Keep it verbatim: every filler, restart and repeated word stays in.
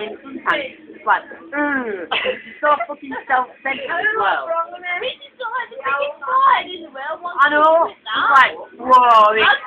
saying sometimes, it's like, ugh, she's so fucking self-centered as well. This is not like the biggest part in the world. I know, it's like, whoa,